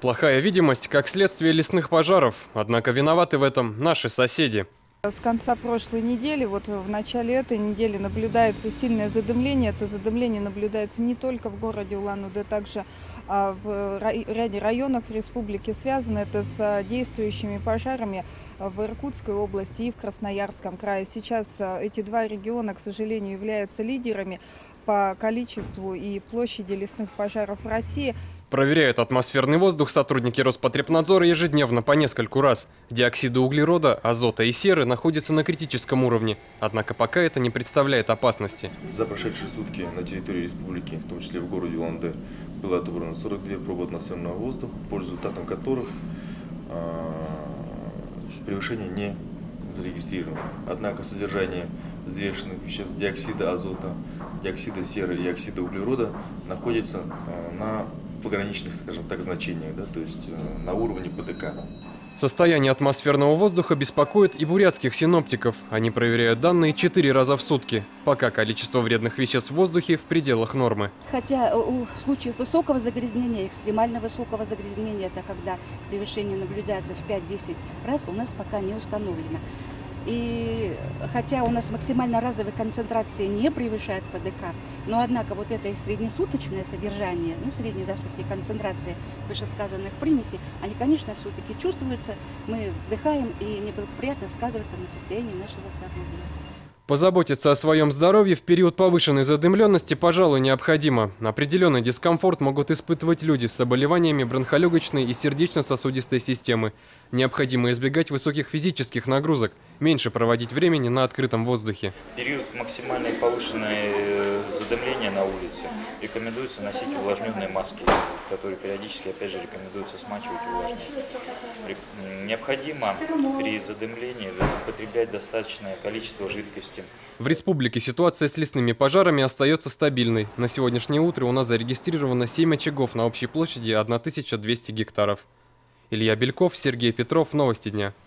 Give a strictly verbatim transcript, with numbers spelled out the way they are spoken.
Плохая видимость как следствие лесных пожаров, однако виноваты в этом наши соседи. С конца прошлой недели, вот в начале этой недели наблюдается сильное задымление. Это задымление наблюдается не только в городе Улан-Удэ, также в ряде районов республики. Связано это с действующими пожарами в Иркутской области и в Красноярском крае. Сейчас эти два региона, к сожалению, являются лидерами по количеству и площади лесных пожаров в России. Проверяют атмосферный воздух сотрудники Роспотребнадзора ежедневно по нескольку раз. Диоксиды углерода, азота и серы находятся на критическом уровне. Однако пока это не представляет опасности. За прошедшие сутки на территории республики, в том числе в городе Улан-Удэ, было отобрано сорок две пробы атмосферного воздуха, по результатам которых э, превышение не зарегистрировано. Однако содержание взвешенных веществ диоксида азота, диоксида серы и оксида углерода находится э, на пограничных, скажем так, значениях, да, то есть э, на уровне Пэ Тэ Ка. Состояние атмосферного воздуха беспокоит и бурятских синоптиков. Они проверяют данные четыре раза в сутки. Пока количество вредных веществ в воздухе в пределах нормы. Хотя у случаев высокого загрязнения, экстремально высокого загрязнения, это когда превышение наблюдается в пять-десять раз, у нас пока не установлено. И хотя у нас максимально разовая концентрация не превышает Пэ Дэ Ка, но однако вот это среднесуточное содержание, ну средние за сутки концентрации вышесказанных примесей, они, конечно, все-таки чувствуются, мы вдыхаем и неблагоприятно сказывается на состоянии нашего здоровья. Позаботиться о своем здоровье в период повышенной задымленности, пожалуй, необходимо. Определенный дискомфорт могут испытывать люди с заболеваниями бронхолегочной и сердечно-сосудистой системы. Необходимо избегать высоких физических нагрузок, меньше проводить времени на открытом воздухе. В период максимальной повышенной задымления на улице рекомендуется носить увлажненные маски, которые периодически, опять же, рекомендуется смачивать и увлажнять. Необходимо при задымлении употреблять достаточное количество жидкости. В республике ситуация с лесными пожарами остается стабильной. На сегодняшнее утро у нас зарегистрировано семь очагов на общей площади тысяча двести гектаров. Илья Бельков, Сергей Петров. Новости дня.